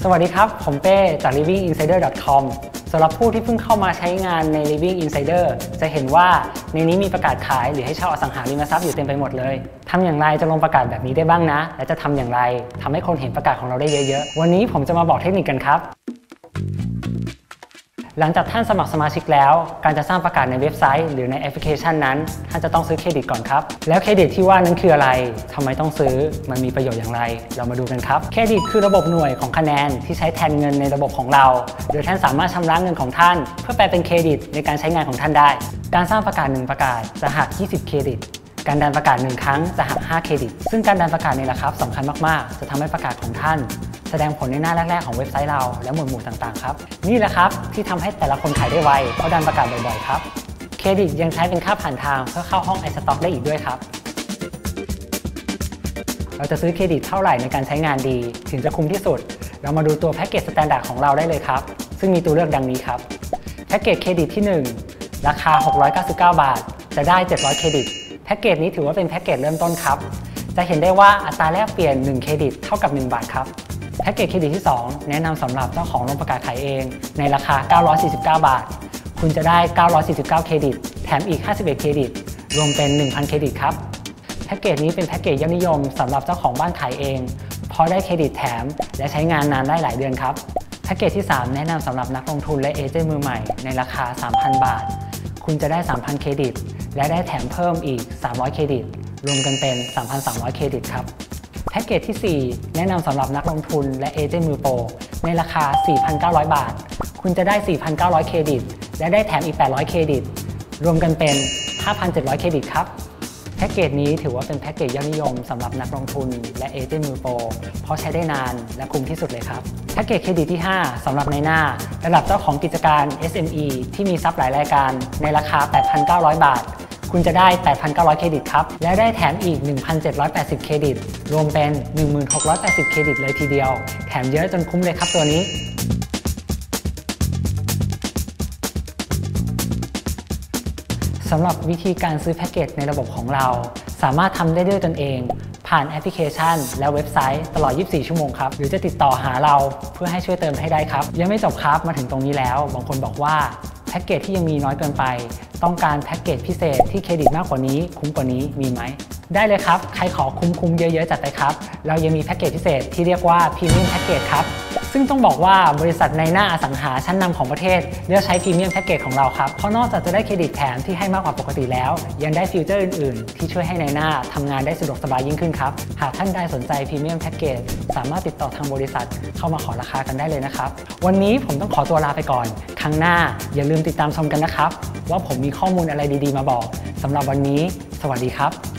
สวัสดีครับผมเป้จาก livinginsider.com สำหรับผู้ที่เพิ่งเข้ามาใช้งานใน Living Insider จะเห็นว่าในนี้มีประกาศขายหรือให้เช่าอสังหาริมทรัพย์อยู่เต็มไปหมดเลยทำอย่างไรจะลงประกาศแบบนี้ได้บ้างนะและจะทำอย่างไรทำให้คนเห็นประกาศของเราได้เยอะๆวันนี้ผมจะมาบอกเทคนิคกันครับหลังจากท่านสมัครสมาชิกแล้วการจะสร้างประกาศในเว็บไซต์หรือในแอปพลิเคชันนั้นท่านจะต้องซื้อเครดิตก่อนครับแล้วเครดิตที่ว่านั้นคืออะไรทำไมต้องซื้อมันมีประโยชน์อย่างไรเรามาดูกันครับเครดิตคือระบบหน่วยของคะแนนที่ใช้แทนเงินในระบบของเราโดยท่านสามารถชำระเงินของท่านเพื่อแปลเป็นเครดิตในการใช้งานของท่านได้การสร้างประกาศ1ประกาศจะหัก20เครดิตการดันประกาศ1ครั้งจะหัก5เครดิตซึ่งการดันประกาศนี่แหละครับสำคัญมากๆจะทำให้ประกาศของท่านแสดงผลในหน้าแรกๆของเว็บไซต์เราและหมวดหมู่ต่างๆครับนี่แหละครับที่ทำให้แต่ละคนขายได้ไวเพราะดันประกาศบ่อยๆครับเครดิตยังใช้เป็นค่าผ่านทางเพื่อเข้าห้อง iStock ได้อีกด้วยครับเราจะซื้อเครดิตเท่าไหร่ในการใช้งานดีถึงจะคุ้มที่สุดเรามาดูตัวแพ็กเกจสแตนดาร์ดของเราได้เลยครับซึ่งมีตัวเลือกดังนี้ครับแพ็กเกจเครดิตที่1ราคา699บาทจะได้700เครดิตแพ็กเกจนี้ถือว่าเป็นแพ็กเกจเริ่มต้นครับจะเห็นได้ว่าอัตราแลกเปลี่ยน1เครดิตเท่ากับ1บาทครับแพ็กเกจเครดิตที่2แนะนำสำหรับเจ้าของลงประกาศขายเองในราคา949บาทคุณจะได้949เครดิตแถมอีก51เครดิตรวมเป็น 1,000 เครดิตครับแพ็กเกจนี้เป็นแพ็กเกจยอดนิยมสำหรับเจ้าของบ้านขายเองเพราะได้เครดิตแถมและใช้งานนานได้หลายเดือนครับแพ็กเกจที่3แนะนำสำหรับนักลงทุนและเอเจนต์มือใหม่ในราคา 3,000 บาทคุณจะได้ 3,000 เครดิตและได้แถมเพิ่มอีก300เครดิตรวมกันเป็น 3,300 เครดิตครับแพ็กเกจที่4แนะนำสำหรับนักลงทุนและเอเจนต์มือโปรในราคา 4,900 บาทคุณจะได้ 4,900 เครดิตและได้แถมอีก800เครดิตรวมกันเป็น 5,700 เครดิตครับแพ็กเกจนี้ถือว่าเป็นแพ็กเกจยอดนิยมสำหรับนักลงทุนและเอเจนต์มือโปรเพราะใช้ได้นานและคุ้มที่สุดเลยครับแพ็กเกจเครดิตที่5สำหรับในหน้าระดับเจ้าของกิจการ SME ที่มีทรัพย์หลายรายการในราคา 8,900 บาทคุณจะได้ 8,900 เครดิตครับและได้แถมอีก 1,780 เครดิตรวมเป็น 1,680 เครดิตเลยทีเดียวแถมเยอะจนคุ้มเลยครับตัวนี้สำหรับวิธีการซื้อแพ็กเกจในระบบของเราสามารถทำได้ด้วยตนเองผ่านแอปพลิเคชันและเว็บไซต์ตลอด 24 ชั่วโมงครับหรือจะติดต่อหาเราเพื่อให้ช่วยเติมให้ได้ครับยังไม่จบครับมาถึงตรงนี้แล้วบางคนบอกว่าแพ็กเกจที่ยังมีน้อยเกินไปต้องการแพ็กเกจพิเศษที่เครดิตมากกว่านี้คุ้มกว่านี้มีไหมได้เลยครับใครขอคุ้มเยอะๆจัดไปครับเรายังมีแพ็กเกจพิเศษที่เรียกว่าพรีเมียมแพ็กเกจครับซึ่งต้องบอกว่าบริษัทในหน้าอสังหาชั้นนำของประเทศเลือกใช้พรีเมียมแพ็กเกจของเราครับเพราะนอกจากจะได้เครดิตแถมที่ให้มากกว่าปกติแล้วยังได้ฟีเจอร์อื่นๆที่ช่วยให้ในหน้าทำงานได้สะดวกสบายยิ่งขึ้นครับหากท่านใดสนใจพรีเมียมแพ็กเกจสามารถติดต่อทางบริษัทเข้ามาขอราคากันได้เลยนะครับวันนี้ผมต้องขอตัวลาไปก่อนครั้งหน้าอย่าลืมติดตามชมกันนะครับว่าผมมีข้อมูลอะไรดีๆมาบอกสำหรับวันนี้สวัสดีครับ